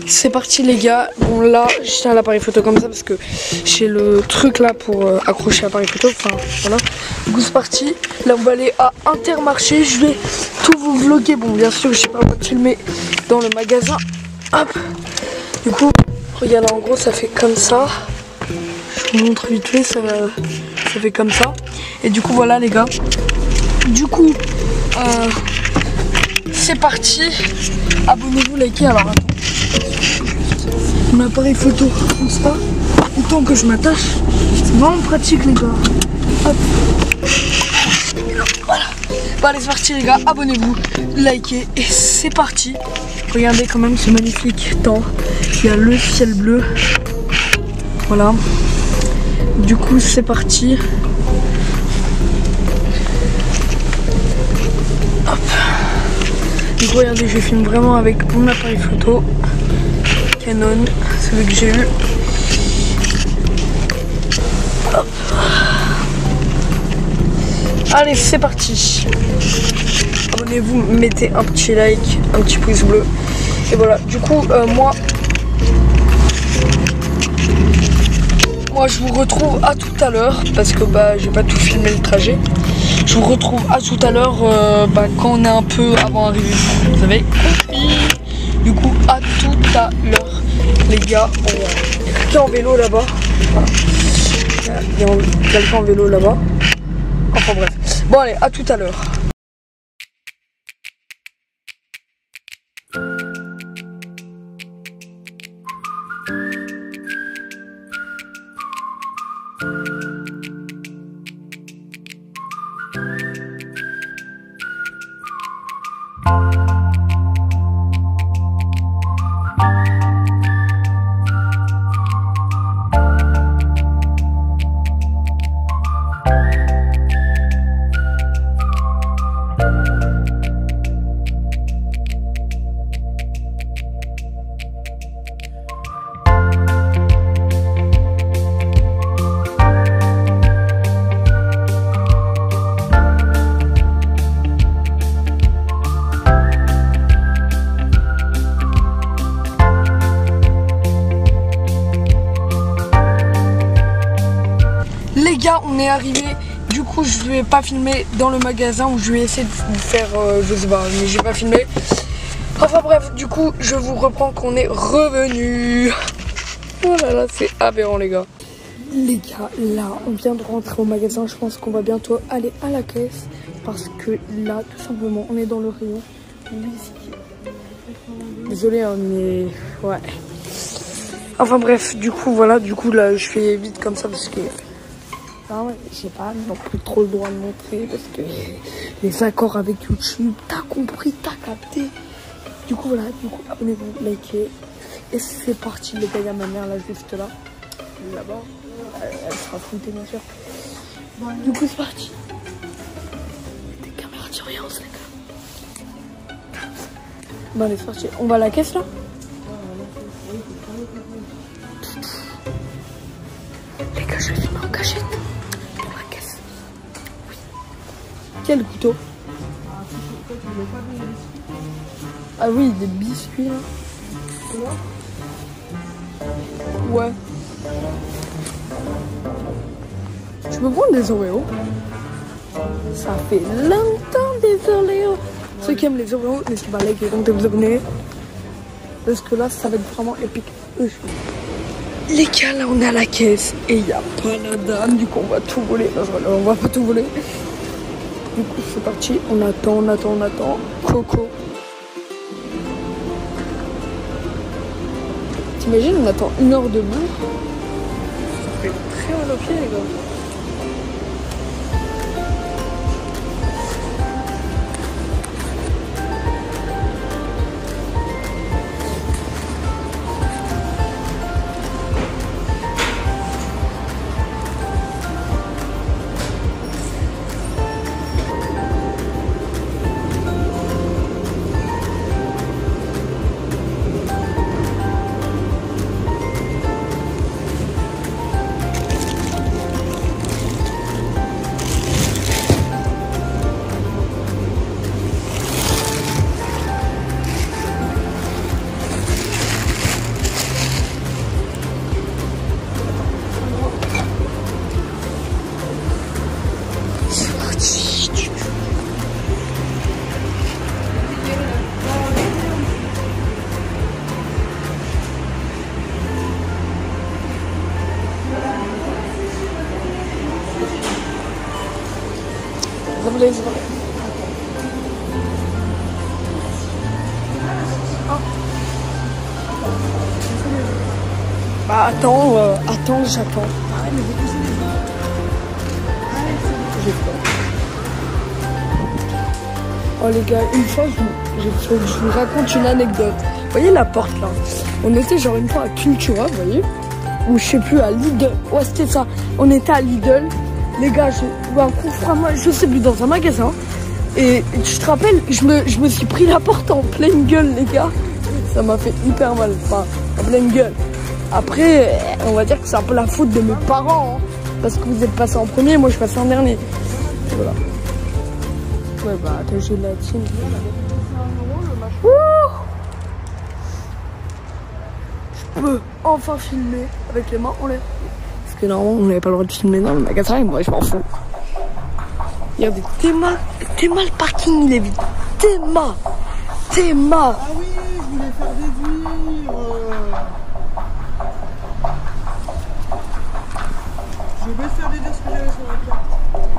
C'est parti les gars. Bon là je tiens l'appareil photo comme ça parce que j'ai le truc là pour accrocher l'appareil photo. Enfin voilà. Du coup c'est parti. Là on va aller à Intermarché. Je vais tout vous vlogger. Bon bien sûr j'ai pas le droit de filmer dans le magasin. Hop. Du coup regarde là en gros ça fait comme ça. Je vous montre vite fait, ça fait comme ça. Et du coup voilà les gars. Du coup c'est parti. Abonnez-vous, likez. Alors attends. Mon appareil photo comme ça. Le temps que je m'attache. C'est vraiment pratique les gars. Hop. Voilà. Bon allez c'est parti les gars. Abonnez-vous, likez. Et c'est parti. Regardez quand même ce magnifique temps. Il y a le ciel bleu. Voilà. Du coup c'est parti. Hop. Du coup regardez je filme vraiment avec mon appareil photo Canon, celui que j'ai eu. Hop. Allez c'est parti. Abonnez-vous, mettez un petit like, un petit pouce bleu. Et voilà, du coup moi je vous retrouve à tout à l'heure parce que j'ai pas tout filmé le trajet. Je vous retrouve à tout à l'heure quand on est un peu avant arrivé. Vous avez compris. Du coup à tout à l'heure les gars. Il y a quelqu'un en vélo là-bas. Il y a quelqu'un en vélo là-bas. Enfin bref. Bon allez, à tout à l'heure. Les gars, on est arrivé. Du coup, je vais pas filmer dans le magasin où je vais essayer de vous faire, je sais pas, mais j'ai pas filmé. Enfin bref, du coup, je vous reprends qu'on est revenu. Oh là là, c'est aberrant les gars. Les gars, là, on vient de rentrer au magasin. Je pense qu'on va bientôt aller à la caisse parce que là, tout simplement, on est dans le rayon whisky. Désolé, hein, mais ouais. Enfin bref, du coup, voilà, du coup là, je fais vite comme ça parce que. Ah ouais, j'ai pas non plus trop le droit de montrer parce que les accords avec YouTube, t'as compris, t'as capté. Du coup voilà, du coup abonnez-vous, likez. Et c'est parti les gars, il y a ma mère là juste là-bas. Elle sera floutée bien sûr. Du coup c'est parti. Des caméras de surveillance les gars. Bon allez c'est parti, on va à la caisse là. Les gars je vais filmer en cachette. Quel couteau? Ah oui, des biscuits là. Ouais. Tu peux prendre des Oreos? Ça fait longtemps des Oreos. Ceux qui aiment les Oreos, n'hésitez pas à liker et de vous abonner. Parce que là, ça va être vraiment épique. Les gars, là on est à la caisse et il n'y a pas la dame. Du coup, on va tout voler. Non, on va pas tout voler. Du coup c'est parti, on attend, Coco. T'imagines, on attend 1 heure debout. Ça fait très mal aux pieds les gars. Bah attends, j'attends. Oh les gars, une fois, je vous raconte une anecdote. Vous voyez la porte là? On était genre une fois à Cultura, vous voyez? Ou je sais plus, à Lidl. Ouais, c'était ça. On était à Lidl. Les gars, je sais plus, dans un magasin. Et tu te rappelles, je me suis pris la porte en pleine gueule, les gars. Ça m'a fait hyper mal. Enfin, en pleine gueule. Après, on va dire que c'est un peu la faute de mes parents. Hein, parce que vous êtes passé en premier, moi je suis passé en dernier. Voilà. Ouais, bah, attends, j'ai de la team. Je peux enfin filmer avec les mains en l'air. Parce que normalement, on n'avait pas le droit de filmer dans le magasin et moi, je m'en fous. Regardez, Théma, le parking, il est vide. Théma. Ah oui, je voulais faire déduire. Je vais faire déduire ce que j'avais sur la carte.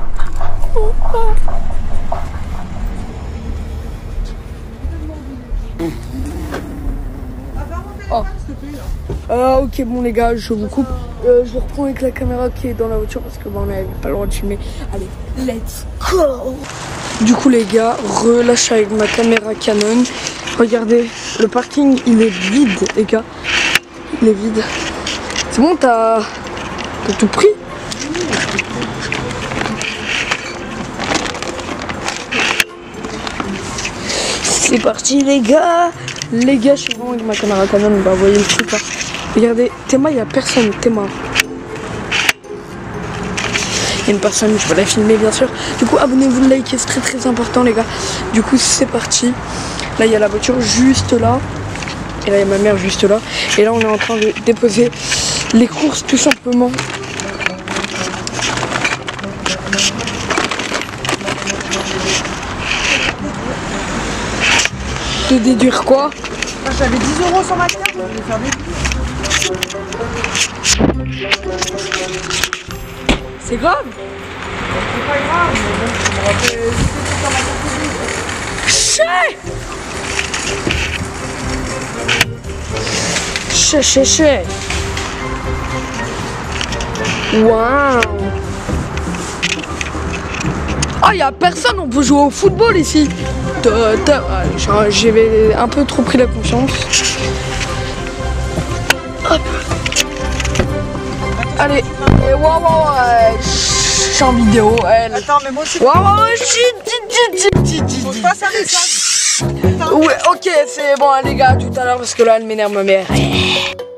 Oh. Ok, bon les gars, je vous coupe. Je reprends avec la caméra qui est dans la voiture parce que bon, on n'avait pas le droit de filmer. Allez, let's go. Du coup les gars, relâche avec ma caméra Canon. Regardez, le parking il est vide les gars. Il est vide. C'est bon, t'as tout pris? C'est parti les gars. Les gars, je suis vraiment avec ma caméra Canon, on va voyez le truc là. Regardez, Théma, il n'y a personne, Théma. Il y a une personne, je vais la filmer bien sûr. Du coup, abonnez-vous, likez, c'est très important les gars. Du coup, c'est parti. Là, il y a la voiture juste là. Et là, il y a ma mère juste là. Et là, on est en train de déposer les courses tout simplement. De déduire quoi? J'avais 10 € sur ma carte, je voulais faire déduire. C'est grave? C'est pas grave, mais bon, ça me rappelle. Sur ma carte. Chais. Waouh. Ah, y a personne, on peut jouer au football ici. J'avais un peu trop pris la confiance. Hop. Allez, waouh, je suis en vidéo. Attends, mais moi aussi. Waouh, Faut pas faire des message. Ouais, ok, c'est bon, les gars, tout à l'heure parce que là, elle m'énerve ma mère.